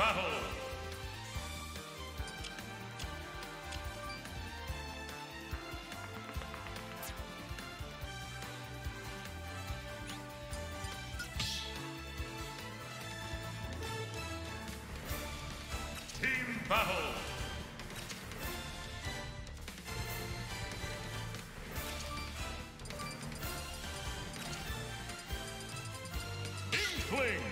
battle. Team battle. Inkling.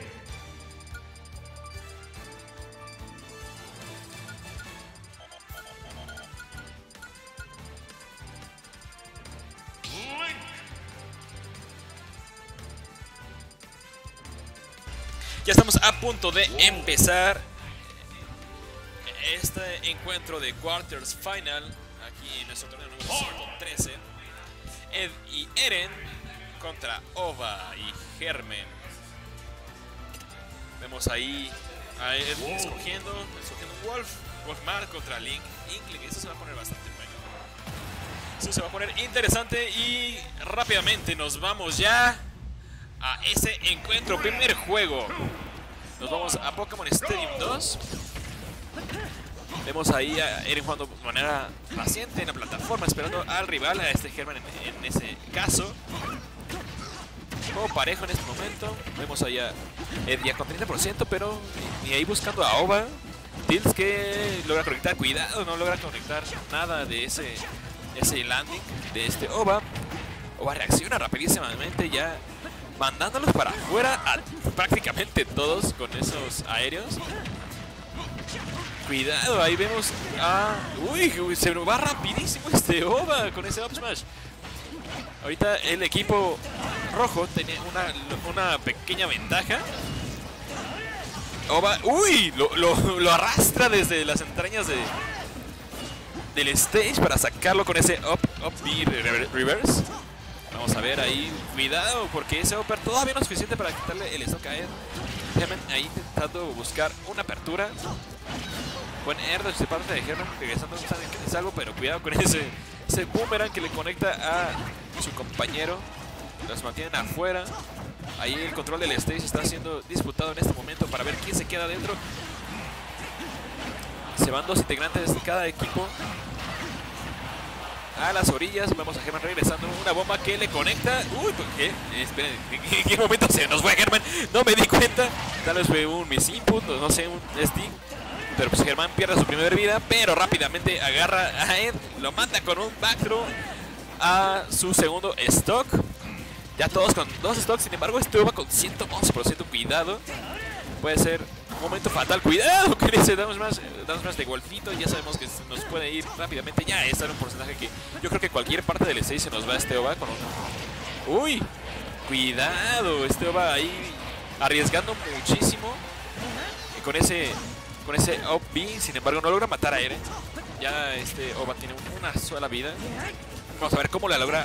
Link. Ya estamos a punto de empezar este encuentro de Quarters Final aquí en nuestro torneo número 113. Ed y Eren contra Ova y Germen. Vemos ahí a Ed surgiendo Wolfmar contra Link. Inkling, esto se va a poner bastante bueno. Esto se va a poner interesante y rápidamente nos vamos ya a ese encuentro, primer juego. Nos vamos a Pokémon Stadium 2. Vemos ahí a Eren jugando de manera paciente en la plataforma, esperando al rival, a este Germen en ese caso. Juego parejo en este momento. Vemos ahí a Ed ya con 30%, pero ni ahí buscando a Ova. Tills que logra conectar, cuidado, no logra conectar nada de ese landing de este Ova. Ova reacciona rapidísimamente, ya mandándolos para afuera a prácticamente todos con esos aéreos. Cuidado, ahí vemos a... Uy, se va rapidísimo este Ova con ese up smash. Ahorita el equipo rojo tenía una pequeña ventaja. Ova, uy, lo arrastra desde las entrañas del stage para sacarlo con ese up B reverse. Vamos a ver ahí, cuidado, porque ese upper todavía no es suficiente para quitarle el stock a Ed. Germen ahí intentando buscar una apertura. Buen air de parte de Germen, regresando es algo, pero cuidado con ese boomerang que le conecta a su compañero. Los mantienen afuera. Ahí el control del stage está siendo disputado en este momento para ver quién se queda dentro. Se van dos integrantes de cada equipo a las orillas. Vemos a Germen regresando una bomba que le conecta. Uy, ¿qué? Esperen, ¿en qué momento se nos fue Germen? No me di cuenta. Tal vez fue un miss input, no sé, un sting. Pero pues Germán pierde su primera vida, pero rápidamente agarra a Ed, lo manda con un back throw a su segundo stock. Ya todos con dos stocks, sin embargo este va con 111%, cuidado. Puede ser un momento fatal, cuidado con ese damos más de golfito. Ya sabemos que nos puede ir rápidamente, ya está en un porcentaje que yo creo que cualquier parte del stage se nos va a este Ova con un... Uy, cuidado, este Ova ahí arriesgando muchísimo. Y con ese up B, sin embargo no logra matar a Eren. Ya este Ova tiene una sola vida. Vamos a ver cómo la logra.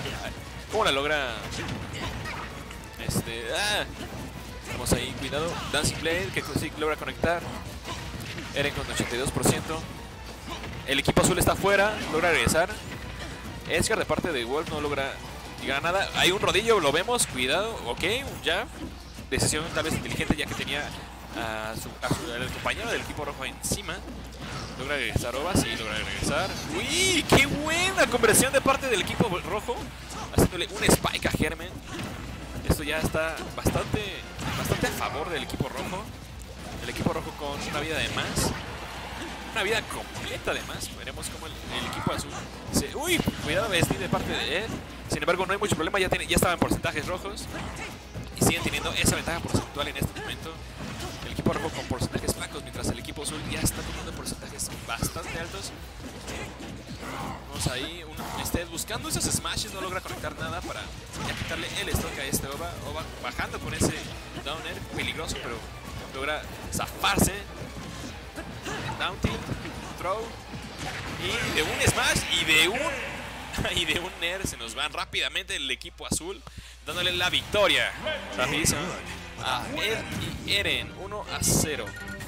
Vamos ahí, cuidado. Dancing Blade que sí logra conectar. Eren con 82%. El equipo azul está afuera, logra regresar. Edgar de parte de Wolf no logra llegar a nada. Hay un rodillo, lo vemos, cuidado. Ok, ya. Decisión tal vez inteligente, ya que tenía al compañero del equipo rojo encima. Logra regresar Ova, sí, logra regresar. ¡Uy! ¡Qué buena conversión de parte del equipo rojo! Haciéndole un spike a Germen. Esto ya está bastante a favor del equipo rojo. El equipo rojo con una vida de más. Una vida completa de más. Veremos cómo el equipo azul dice, ¡uy! Cuidado, Bestie de parte de él. Sin embargo, no hay mucho problema, ya estaba en porcentajes rojos. Y siguen teniendo esa ventaja porcentual en este momento. El equipo rojo con porcentajes flacos, mientras el equipo azul ya está teniendo porcentajes bastante altos. Vamos ahí, buscando esos smashes, no logra conectar nada para ya quitarle el stock a este Ova. Ova bajando con ese downer, peligroso, pero logra zafarse. Down tilt, throw, y de un smash y de un nair se nos van rápidamente el equipo azul, dándole la victoria rapidísimo a Ed y Eren, 1-0.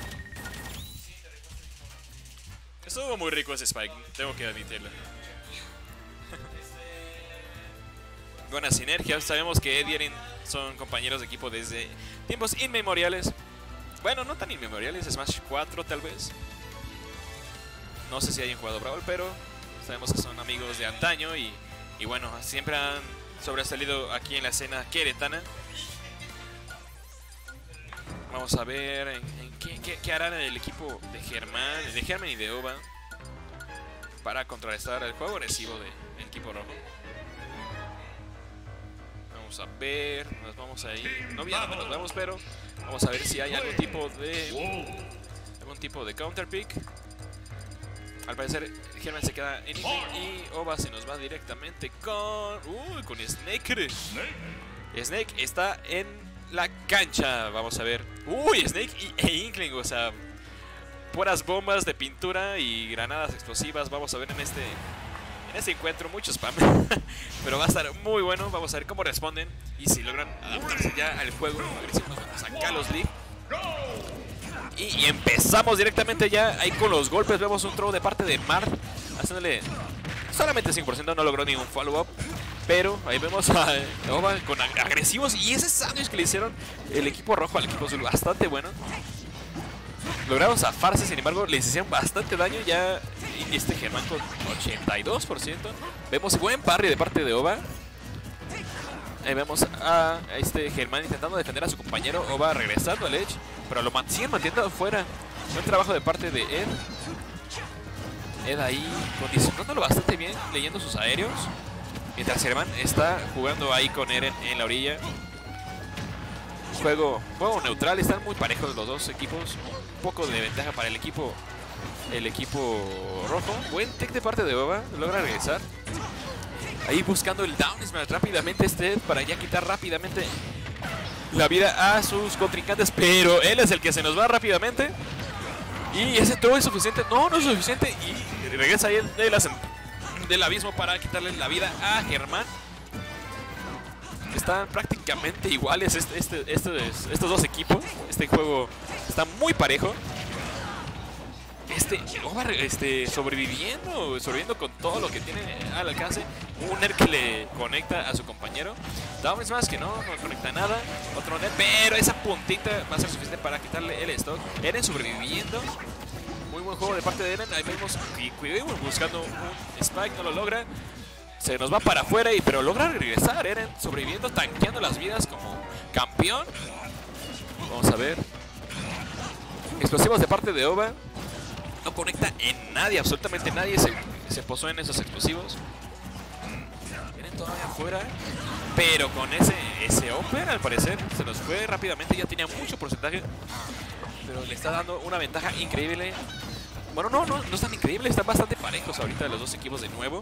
Estuvo muy rico ese spike, tengo que admitirlo. Buena sinergia, sabemos que Ed y Eren son compañeros de equipo desde tiempos inmemoriales. bueno, no tan inmemoriales, Smash 4 tal vez. No sé si hayan jugado Brawl, pero sabemos que son amigos de antaño y bueno, siempre han sobresalido aquí en la escena queretana. Vamos a ver en qué harán el equipo de Germán y de Ova para contrarrestar el juego agresivo del equipo rojo. Vamos a ver, nos vamos a ir, no bien, nos vamos, pero vamos a ver si hay algún tipo de counter pick. Al parecer Germán se queda en inning y Ova se nos va directamente con Snake. Snake está en la cancha, vamos a ver. Snake e Inkling, o sea, puras bombas de pintura y granadas explosivas. Vamos a ver en este encuentro mucho spam. Pero va a estar muy bueno. Vamos a ver cómo responden y si logran adaptarse ya al juego. A ver si nos vamos a Kalos League. Y empezamos directamente ya ahí con los golpes. Vemos un throw de parte de Mar, haciéndole solamente 5%, no logró ningún follow-up. Pero ahí vemos a Ova con agresivos. Y ese sándwich que le hicieron el equipo rojo al equipo azul, bastante bueno. Lograron zafarse, sin embargo, les hicieron bastante daño. Ya este Germán con 82%. Vemos buen parry de parte de Ova. Ahí vemos a este Germán intentando defender a su compañero. Ova regresando al edge, pero lo siguen manteniendo afuera. Buen trabajo de parte de Ed. Ed ahí condicionándolo bastante bien, leyendo sus aéreos. Mientras Germán está jugando ahí con Eren en la orilla. Juego neutral, están muy parejos los dos equipos. Un poco de ventaja para el equipo rojo. Buen tech de parte de Ova, logra regresar. Ahí buscando el down smash rápidamente para ya quitar rápidamente la vida a sus contrincantes. Pero él es el que se nos va rápidamente. Y ese throw es suficiente. No es suficiente. Y regresa ahí del abismo para quitarle la vida a Germán. Están prácticamente iguales estos dos equipos. Este juego está muy parejo. Sobreviviendo con todo lo que tiene al alcance. Un Ner que le conecta a su compañero. Down Smash que no conecta nada. Otro Ner, pero esa puntita va a ser suficiente para quitarle el stock. Eren sobreviviendo. Muy buen juego de parte de Eren. Ahí vemos Cuidado buscando un Spike, no lo logra. Se nos va para afuera, pero logra regresar. Eren sobreviviendo, tanqueando las vidas como campeón. Vamos a ver. Explosivos de parte de Ova. No conecta en nadie, absolutamente nadie se posó en esos explosivos. Vienen todavía afuera, pero con ese Oper al parecer se nos fue rápidamente. Ya tenía mucho porcentaje, pero le está dando una ventaja increíble. Bueno, no es tan increíble, están bastante parejos ahorita los dos equipos de nuevo.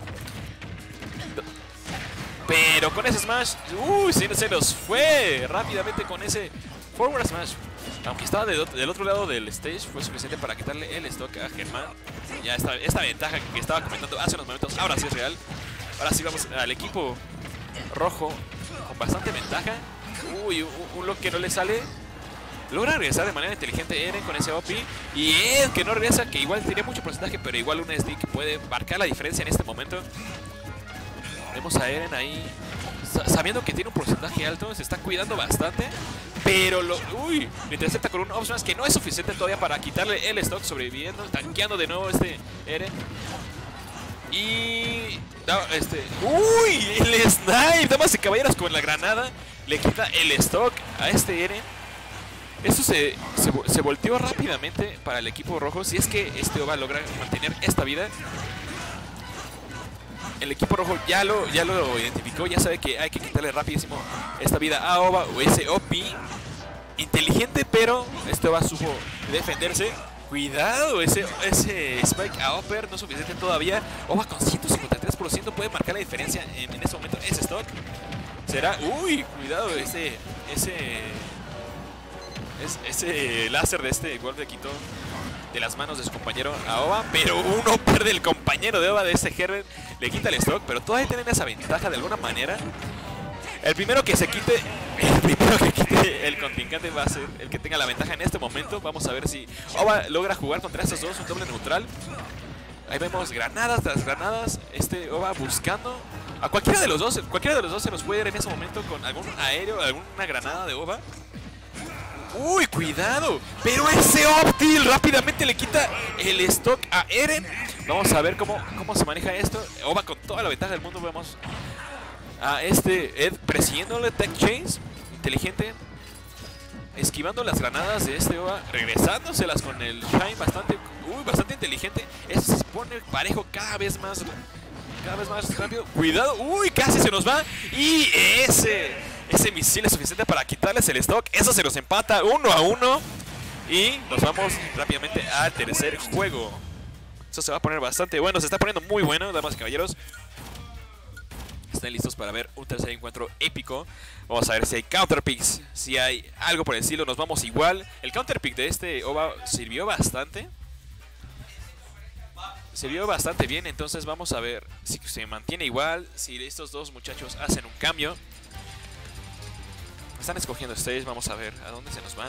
Pero con ese Smash, sí, se nos fue rápidamente con ese Forward Smash. Aunque estaba del otro lado del stage, fue suficiente para quitarle el stock a Germán. Ya esta ventaja que estaba comentando hace unos momentos, ahora sí es real. Ahora sí vamos al equipo rojo con bastante ventaja. Un lock que no le sale. Logra regresar de manera inteligente Eren con ese OP. Y Ed que no regresa, que igual tiene mucho porcentaje, pero igual un SD que puede marcar la diferencia en este momento. Vemos a Eren ahí, sabiendo que tiene un porcentaje alto, se está cuidando bastante. Pero lo intercepta con un option que no es suficiente todavía para quitarle el stock, sobreviviendo, tanqueando de nuevo Eren. Y el snipe, damas y caballeros, con la granada le quita el stock a Eren. Esto se volteó rápidamente para el equipo rojo. Si es que Ova logra mantener esta vida, el equipo rojo ya lo identificó, ya sabe que hay que quitarle rapidísimo esta vida a Ova o ese OP. Inteligente, pero Ova supo defenderse. Cuidado, ese Spike a Oper no es suficiente todavía. Ova con 153% puede marcar la diferencia en este momento. Ese stock será... cuidado, ese láser de este golpe le quitó de las manos de su compañero a Ova, pero uno pierde el compañero de Ova, de ese Herbert, le quita el stock, pero todavía tienen esa ventaja de alguna manera. El primero que quite el contrincante va a ser el que tenga la ventaja en este momento. Vamos a ver si Ova logra jugar contra estos dos, un doble neutral. Ahí vemos granadas tras granadas, Ova buscando a cualquiera de los dos se nos puede ir en ese momento con algún aéreo, alguna granada de Ova. Uy, cuidado. Pero ese Optil rápidamente le quita el stock a Eren. Vamos a ver cómo se maneja esto. Ova con toda la ventaja del mundo. Vemos a Ed persiguiéndole Tech Chains. Inteligente. Esquivando las granadas de Ova. Regresándoselas con el Shine bastante inteligente. Eso se pone parejo cada vez más rápido. Cuidado. Uy, casi se nos va. Y ese misil es suficiente para quitarles el stock. Eso se nos empata 1-1. Y nos vamos rápidamente al tercer juego. Eso se va a poner bastante bueno. Se está poniendo muy bueno, damas y caballeros. Están listos para ver un tercer encuentro épico. Vamos a ver si hay counterpicks, si hay algo por el estilo. Nos vamos igual. El counterpick de este OVA sirvió bastante. Se vio bastante bien, entonces vamos a ver si se mantiene igual, si estos dos muchachos hacen un cambio. Están escogiendo stage, vamos a ver a dónde se nos van.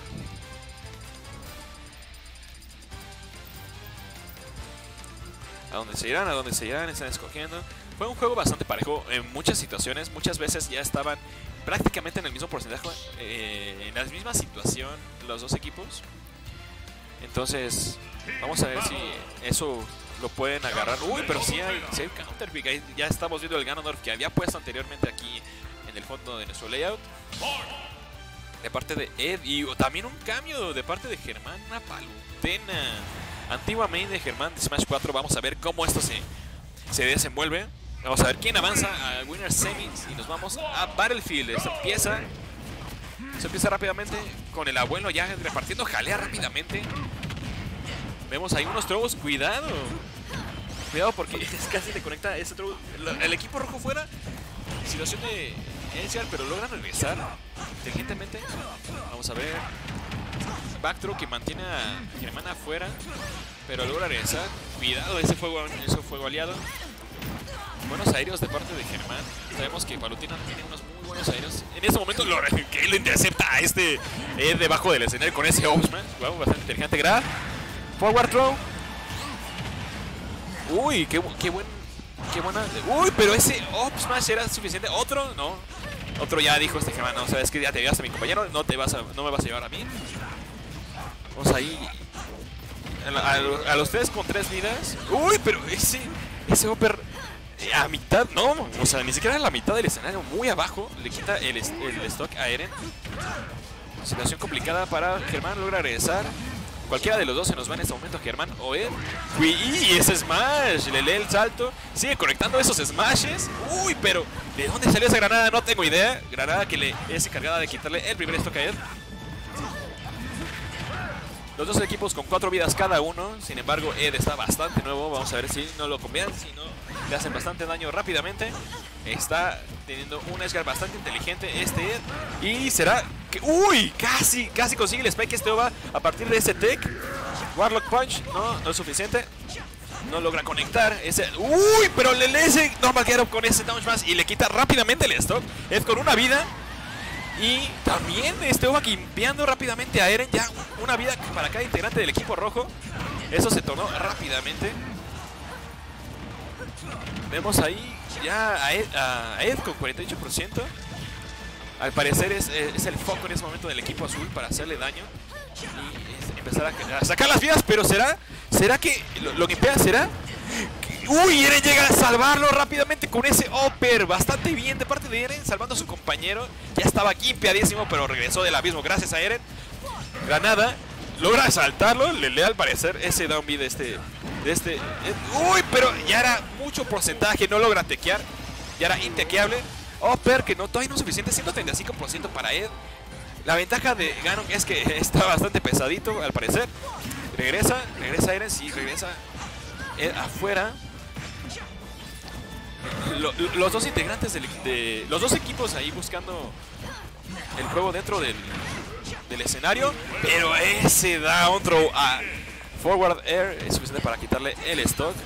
A dónde se irán, están escogiendo. Fue un juego bastante parejo en muchas situaciones, muchas veces ya estaban prácticamente en el mismo porcentaje, en la misma situación los dos equipos. Entonces, vamos a ver si eso lo pueden agarrar. Uy, pero sí hay counterpick. Ahí ya estamos viendo el Ganondorf que había puesto anteriormente aquí en el fondo de nuestro layout. De parte de Ed. Y también un cambio de parte de Germán. Una palutena. Antigua main de Germán de Smash 4. Vamos a ver cómo esto se desenvuelve. Vamos a ver quién avanza a Winner Semis. Y nos vamos a Battlefield. Se empieza rápidamente con el abuelo ya repartiendo jalea rápidamente. Vemos ahí unos trobos, cuidado porque casi le conecta ese trobo. El equipo rojo fuera, situación de Edgar, pero logran regresar inteligentemente. Vamos a ver, backthrow que mantiene a Germán afuera, pero logra regresar. Cuidado, ese fuego aliado. Buenos aéreos de parte de Germán. Sabemos que Palutena tiene unos muy buenos aéreos. En este momento que lo intercepta a debajo del escenario con ese Oxman. Wow, bastante inteligente. Grab. Forward throw. Uy, qué buena. Uy, pero ese up smash era suficiente. Otro, no. Otro ya dijo Germán, no, sabes que ya te llevaste a mi compañero, no me vas a llevar a mí. Vamos ahí. A los tres con 3 vidas. Uy, pero ese upper a mitad, no. O sea, ni siquiera a la mitad del escenario, muy abajo. Le quita el stock a Eren. Situación complicada para Germán, logra regresar. Cualquiera de los dos se nos va en este momento, Germán o Ed. Y ese smash, le lee el salto. Sigue conectando esos smashes. Uy, pero ¿de dónde salió esa granada? No tengo idea. Granada que le es encargada de quitarle el primer stock a Ed. Los dos equipos con 4 vidas cada uno. Sin embargo, Ed está bastante nuevo. Vamos a ver si no lo convean, si no le hacen bastante daño rápidamente. Está teniendo un Edgar bastante inteligente Ed. Y será que... ¡Uy! Casi consigue el spike Ova a partir de ese tech. Warlock Punch, no es suficiente. No logra conectar ese... ¡Uy! Pero le ese normal get up con ese down smash y le quita rápidamente el stock. Ed con una vida. Y también Ova limpiando rápidamente a Eren. Ya una vida para cada integrante del equipo rojo. Eso se tornó rápidamente. Vemos ahí ya a Ed con 48%. Al parecer es el foco en ese momento del equipo azul para hacerle daño y empezar a sacar las vidas. Pero ¿será que lo limpia? ¿Será? Uy, Eren llega a salvarlo rápidamente con ese upper. Bastante bien de parte de Eren, salvando a su compañero. Ya estaba limpiadísimo, pero regresó del abismo gracias a Eren. Granada, logra saltarlo. Le lee al parecer ese down B de este. Uy, pero ya era mucho porcentaje. No logra tequear. Ya era intequeable. Upper que todavía no es suficiente. 135% para Ed. La ventaja de Ganon es que está bastante pesadito al parecer. Regresa Eren. Sí, regresa Ed afuera. Los dos integrantes de los dos equipos ahí buscando el juego dentro del escenario. Pero ese down throw a forward air es suficiente para quitarle el stock.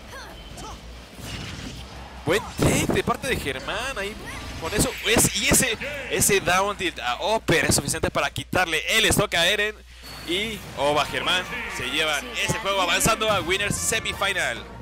Buen take de parte de Germán ahí con eso. Y ese down tilt a upper es suficiente para quitarle el stock a Eren. Y Ova Germán se llevan ese juego avanzando a Winners Semifinal.